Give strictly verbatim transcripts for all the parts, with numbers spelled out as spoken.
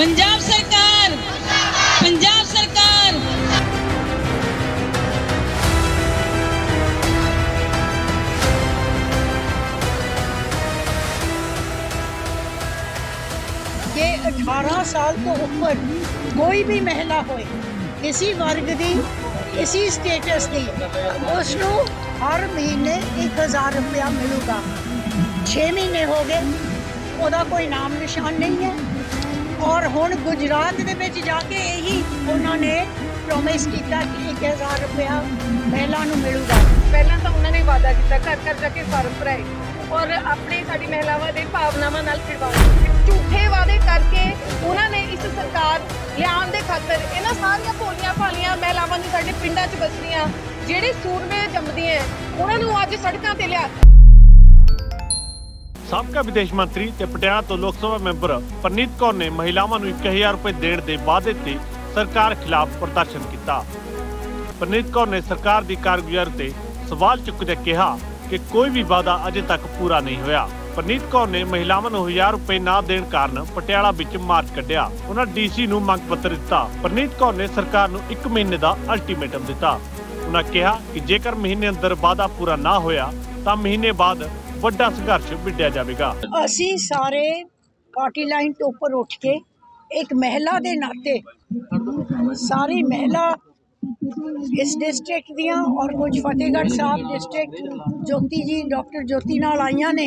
पंजाब सरकार पंजाब सरकार कि अठारह साल तो ऊपर कोई भी महिला होए किसी वर्ग की किसी स्टेटस की उसनों हर महीने एक हज़ार रुपया मिलेगा। छे महीने हो गए ਉਹਦਾ कोई नाम निशान नहीं है और हुण गुजरात दे विच जाके यही उन्होंने प्रोमिस किया कि एक हज़ार रुपया महिला नूं मिलेगा। पहला तो उन्होंने वादा किया घर घर जाके फार्म भराए और अपने साडी महिलावां दे भावनावां नाल खिलवाड़ झूठे वादे करके उन्होंने इस सरकार लियाउण दे खातर इन्हां सारियां भोलियां भालियां महिलावां नूं साडे पिंडां च बसदियां जिहड़े सूरमे जमदियां उन्हां नूं अज सड़कां ते लिया। ਸਾਬਕਾ ਵਿਦੇਸ਼ ਮੰਤਰੀ ਤੇ ਪਟਿਆਲਾ ਤੋਂ ਲੋਕ ਸਭਾ ਮੈਂਬਰ ਪਰਨੀਤ ਕੌਰ ਨੇ ਮਹਿਲਾਵਾਂ ਨੂੰ ਇੱਕ ਹਜ਼ਾਰ ਰੁਪਏ ਦੇਣ ਦੇ ਵਾਅਦੇ ਤੇ ਸਰਕਾਰ ਖਿਲਾਫ ਪ੍ਰਦਰਸ਼ਨ ਕੀਤਾ। ਪਰਨੀਤ ਕੌਰ ਨੇ ਸਰਕਾਰ ਦੀ ਕਾਰਗੁਜ਼ਾਰੀ ਤੇ ਸਵਾਲ ਚੁੱਕਦੇ ਕਿਹਾ ਕਿ ਕੋਈ ਵੀ ਵਾਅਦਾ ਅਜੇ ਤੱਕ ਪੂਰਾ ਨਹੀਂ ਹੋਇਆ। ਪਰਨੀਤ ਕੌਰ ਨੇ ਮਹਿਲਾਵਾਂ ਨੂੰ ਹਜ਼ਾਰ ਰੁਪਏ ਨਾ ਦੇਣ ਕਾਰਨ ਪਟਿਆਲਾ ਵਿੱਚ ਮਾਰਚ ਕੱਢਿਆ। ਉਹਨਾਂ ਡੀਸੀ ਨੂੰ ਮੰਗ ਪੱਤਰ ਦਿੱਤਾ। ਪਰਨੀਤ ਕੌਰ ਨੇ ਸਰਕਾਰ ਨੂੰ ਇੱਕ ਮਹੀਨੇ ਦਾ ਅਲਟੀਮੇਟਮ ਦਿੱਤਾ। ਉਹਨਾਂ ਕਿਹਾ ਕਿ ਜੇਕਰ ਮਹੀਨੇ ਅੰਦਰ ਵਾਅਦਾ ਪੂਰਾ ਨਾ ਹੋਇਆ ਤਾਂ ਮਹੀਨੇ ਬਾਅਦ ਵੱਡਾ ਸੰਘਰਸ਼ ਵਿੱਢਿਆ ਜਾਵੇਗਾ। ਅਸੀਂ ਸਾਰੇ ਪਾਰਟੀ ਲਾਈਨ ਤੋਂ ਉੱਪਰ ਉੱਠ ਕੇ एक महिला के नाते सारी महिला इस डिस्ट्रिक्ट दियां और कुछ फतेहगढ़ साहब डिस्ट्रिक्ट ज्योति जी डॉक्टर ज्योति नाल आईयां ने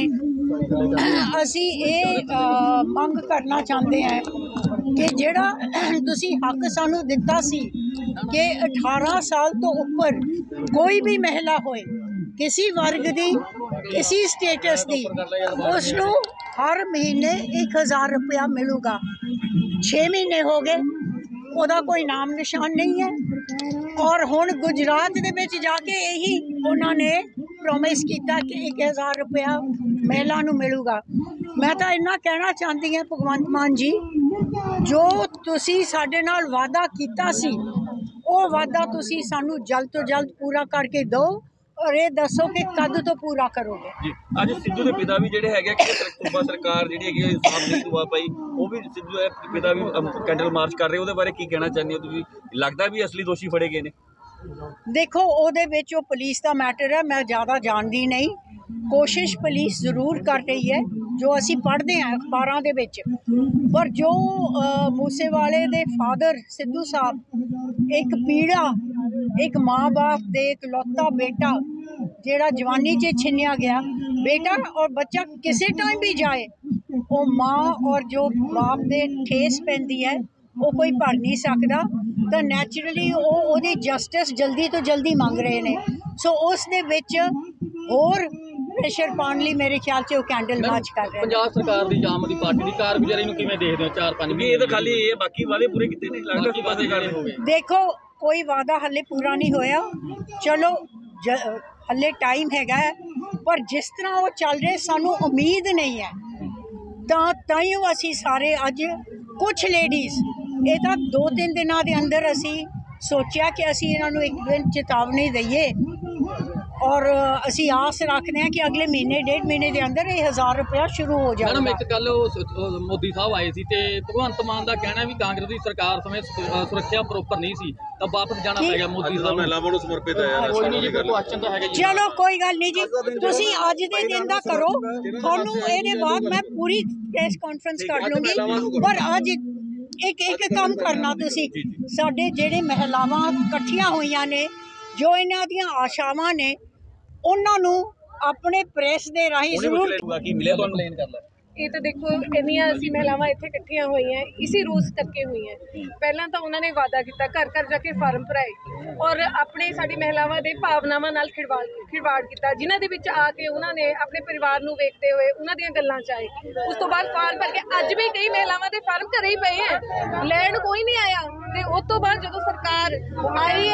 असी ये मंग करना चाहते हैं कि जेड़ा तुसी हक सानू दिता सी कि अठारह साल तो ऊपर कोई भी महिला होए किसी वर्ग की किसी स्टेटस की उसनू हर महीने एक हज़ार रुपया मिलेगा। छे महीने हो गए ਉਹਦਾ कोई नाम निशान नहीं है और हुण गुजरात दे विच जाके यही उन्होंने प्रोमिस किया कि एक हज़ार रुपया महिला नूं मिलेगा। मैं तो इन्ना कहना चाहती हाँ भगवंत मान जी जो तुसी साडे नाल वादा कीता सी वो वादा तुसी सानू जल्द तो जल्द पूरा करके दो और ये दसो कि कद तो पूरा करोगे। जी अज सिद्धू के पिता भी जिहड़े हैगे कि सूबा सरकार जिहड़ी हैगी इंसाफ नहीं दुआ पाई वो भी सिद्धू के पिता भी कैंडल मार्च कर रहे उहदे बारे की कहना चाहते हो तुसीं? लगदा भी असली दोषी फड़े गए ने? देखो उहदे विच वो पुलिस का मैटर है, मैं ज़्यादा जानती नहीं। कोशिश पुलिस जरूर कर रही है जो असी पढ़ते हैं अखबारों के विच, पर जो मूसेवाले दे फादर सिद्धू साहब एक पीड़ा एक माँ बाप दे इकलौता बेटा जेड़ा जवानी च छिनिया गया बेटा और बच्चा किसी टाइम भी जाए वो माँ और जो बाप दे ठेस पैंदी है वो कोई भर नहीं सकता। तो नैचुरली वो ओदी जस्टिस जल्दी तो जल्दी मंग रहे ने। सो उस दे विच होर प्रेशर पाने लिए मेरे ख्याल से वो कैंडल मार्च कर रहे हैं। पंजाब सरकार दी आम आदमी पार्टी दी कारगुजारी नूं किवें देखदे हो? चार पांच ये तो खाली ये बाकी वादे पूरे कीते ने लगदा कि वादे कर रहे। देखो कोई वादा हले पूरा नहीं होया, चलो ज, हले टाइम हैगा है, पर जिस तरह वो चल रहे सानू उम्मीद नहीं है तो ताइयों असी सारे अज कुछ लेडीज़ ये तो दो तीन दिनों के अंदर असी सोचा कि असी इन्हों एक दिन चेतावनी दईए और असी आस रखते हैं कि अगले महीने डेढ़ महीने के अंदर ये हज़ार रुपया शुरू हो जाएगा। मैडम एक कल मोदी साहब आए थे भगवंत मान का कहना भी कांग्रेस की सरकार समय सुरक्षा प्रॉपर नहीं सी तब वापस जाना पड़ेगा मोदी साहब महिलावां नूं समर्पित है। कोई नहीं जी कोई क्वेश्चन तो है जी। चलो कोई गल नहीं जी, तुसी अज दे दिन दा करो, तुहानूं इहदे बाद मैं पूरी प्रेस कॉन्फ्रेंस कर लूँगी। पर अज एक एक काम करना तुसी साडे जेहड़े महिलावां इकट्ठियां होईयां ने जो इन्हां दियां आशावां ने उन्हां नूं अपने प्रेस दे राही जरूर की मिले तो एक्सप्लेन कर लो। ये तो देखो इन्नियां असीं महिलावां इत्थे इकट्ठियां हुई हैं इसी रूस करके हुई हैं। पहला तो उन्होंने वादा किया घर घर जाके फार्म भराए और अपने साडी महिलावां दे भावनावां नाल खिलवाड़ खिलवाड़ किया जिन्हां दे विच आके उन्होंने अपने परिवार नूं वेखते हुए उन्हां दीयां गल्लां च आए। उस तो बाद फार्म भर के अज भी कई महिलावां दे फार्म घरे ही पए हैं, लैण कोई नहीं आया। ते उस तो बाद जदों सरकार आई है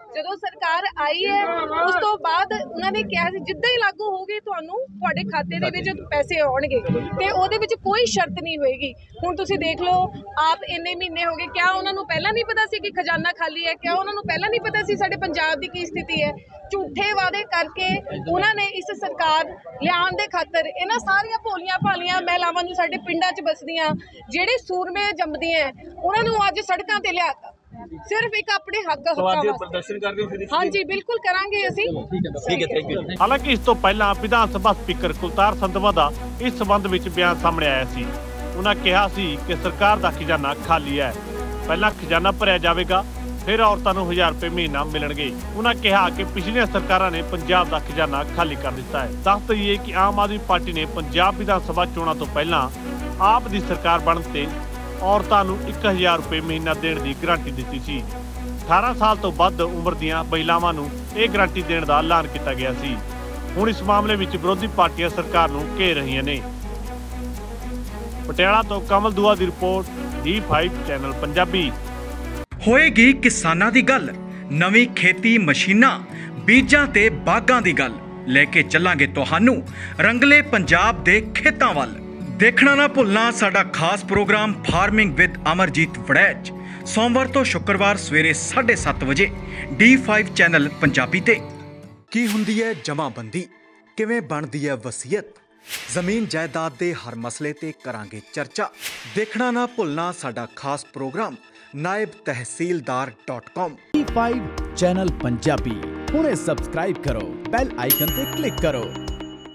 ਜਦੋਂ ਸਰਕਾਰ ਆਈ ਹੈ ਉਸ ਤੋਂ ਬਾਅਦ ਉਹਨਾਂ ਨੇ ਕਿਹਾ ਸੀ ਜਿੱਦਾਂ ਹੀ ਲਾਗੂ ਹੋਗੇ ਤੁਹਾਨੂੰ ਤੁਹਾਡੇ ਖਾਤੇ ਦੇ ਵਿੱਚ ਪੈਸੇ ਆਉਣਗੇ ਤੇ ਉਹਦੇ ਵਿੱਚ ਕੋਈ ਸ਼ਰਤ ਨਹੀਂ ਹੋਏਗੀ। ਹੁਣ ਤੁਸੀਂ ਦੇਖ ਲਓ ਆਪ ਇੰਨੇ ਮਹੀਨੇ ਹੋ ਗਏ, ਕਿਆ ਉਹਨਾਂ ਨੂੰ ਪਹਿਲਾਂ ਨਹੀਂ ਪਤਾ ਸੀ ਕਿ ਖਜ਼ਾਨਾ ਖਾਲੀ ਹੈ? ਕਿਆ ਉਹਨਾਂ ਨੂੰ ਪਹਿਲਾਂ ਨਹੀਂ ਪਤਾ ਸੀ ਸਾਡੇ ਪੰਜਾਬ ਦੀ ਕੀ ਸਥਿਤੀ ਹੈ? ਝੂਠੇ ਵਾਅਦੇ ਕਰਕੇ ਉਹਨਾਂ ਨੇ ਇਸ ਸਰਕਾਰ ਲਿਆਉਣ ਦੇ ਖਾਤਰ ਇਹਨਾਂ ਸਾਰੀਆਂ ਭੋਲੀਆਂ ਭਾਲੀਆਂ ਮਹਿਲਾਵਾਂ ਨੂੰ ਸਾਡੇ ਪਿੰਡਾਂ 'ਚ ਬਸਦੀਆਂ ਜਿਹੜੇ ਸੂਰਮੇ ਜੰਮਦੀਆਂ ਉਹਨਾਂ ਨੂੰ ਅੱਜ ਸੜਕਾਂ ਤੇ ਲਿਆਤਾ ਸਿਰਫ ਇੱਕ ਆਪਣੇ ਹੱਕ ਸਵਾਲ ਪ੍ਰਦਰਸ਼ਨ ਕਰ ਰਹੇ ਹੋ ਫਿਰ? ਹਾਂਜੀ ਬਿਲਕੁਲ ਕਰਾਂਗੇ ਅਸੀਂ। ਠੀਕ ਹੈ, ਥੈਂਕ ਯੂ। ਹਾਲਾਂਕਿ ਇਸ ਤੋਂ ਪਹਿਲਾਂ ਵਿਧਾਨ ਸਭਾ ਸਪੀਕਰ ਕੁਲਤਾਰ ਸੰਧਵਾ ਦਾ ਇਸ ਸਬੰਧ ਵਿੱਚ ਬਿਆਨ ਸਾਹਮਣੇ ਆਇਆ ਸੀ। ਉਹਨਾਂ ਕਿਹਾ ਸੀ ਕਿ ਸਰਕਾਰ ਦਾ ਖਜ਼ਾਨਾ ਖਾਲੀ ਹੈ, ਪਹਿਲਾਂ ਖਜ਼ਾਨਾ ਭਰਿਆ ਜਾਵੇਗਾ ਫਿਰ ਔਰਤਾਂ ਨੂੰ ਹਜ਼ਾਰ ਰੁਪਏ ਮਹੀਨਾ ਮਿਲਣਗੇ। ਉਹਨਾਂ ਕਿਹਾ ਕਿ ਪਿਛਲੀਆਂ ਸਰਕਾਰਾਂ ਨੇ ਪੰਜਾਬ ਦਾ ਖਜ਼ਾਨਾ ਖਾਲੀ ਕਰ ਦਿੱਤਾ ਹੈ। ਦੱਸ ਦਈਏ ਕਿ ਆਮ ਆਦਮੀ ਪਾਰਟੀ ਨੇ ਪੰਜਾਬ ਵਿਧਾਨ ਸਭਾ ਚੋਣਾਂ ਤੋਂ ਪਹਿਲਾਂ ਆਪ ਦੀ ਸਰਕਾਰ ਬਣਨ ਤੇ ਔਰਤਾਂ ਨੂੰ ਇੱਕ ਹਜ਼ਾਰ ਰੁਪਏ ਮਹੀਨਾ ਦੇਣ ਦੀ ਗਾਰੰਟੀ ਦਿੱਤੀ ਸੀ। ਅਠਾਰਾਂ ਸਾਲ ਤੋਂ ਵੱਧ ਉਮਰ ਦੀਆਂ ਮਹਿਲਾਵਾਂ ਨੂੰ ਇਹ ਗਾਰੰਟੀ ਦੇਣ ਦਾ ਐਲਾਨ ਕੀਤਾ ਗਿਆ ਸੀ। ਹੁਣ ਇਸ ਮਾਮਲੇ ਵਿੱਚ ਵਿਰੋਧੀ ਪਾਰਟੀਆਂ ਸਰਕਾਰ ਨੂੰ ਘੇਰ ਰਹੀਆਂ ਨੇ। ਪਟਿਆਲਾ ਤੋਂ ਕਮਲ ਦੂਆ ਦੀ report, D five channel Punjabi. ਹੋਏਗੀ ਕਿਸਾਨਾਂ ਦੀ ਗੱਲ, ਨਵੀਂ ਖੇਤੀ ਮਸ਼ੀਨਾਂ, ਬੀਜਾਂ ਤੇ ਬਾਗਾਂ ਦੀ ਗੱਲ ਲੈ ਕੇ ਚੱਲਾਂਗੇ ਤੁਹਾਨੂੰ ਰੰਗਲੇ ਪੰਜਾਬ ਦੇ ਖੇਤਾਂ ਵੱਲ। ਦੇਖਣਾ ਨਾ ਭੁੱਲਣਾ ਸਾਡਾ ਖਾਸ program farming with Amarjeet Waraich, ਸੋਮਵਾਰ ਤੋਂ ਸ਼ੁੱਕਰਵਾਰ ਸਵੇਰੇ ਸਾਢੇ ਸੱਤ ਵਜੇ ਡੀ ਫਾਈਵ ਚੈਨਲ ਪੰਜਾਬੀ ਤੇ। ਕੀ ਹੁੰਦੀ ਹੈ ਜਮਾਬੰਦੀ, ਕਿਵੇਂ ਬਣਦੀ ਹੈ ਵਸੀਅਤ, ਜ਼ਮੀਨ ਜਾਇਦਾਦ ਦੇ ਹਰ ਮਸਲੇ ਤੇ ਕਰਾਂਗੇ ਚਰਚਾ। ਦੇਖਣਾ ਨਾ ਭੁੱਲਣਾ ਸਾਡਾ ਖਾਸ program Naib Tehsildar dot com. D five channel Punjabi ਹੁਣੇ ਸਬਸਕ੍ਰਾਈਬ ਕਰੋ, ਬੈਲ ਆਈਕਨ ਤੇ ਕਲਿੱਕ ਕਰੋ।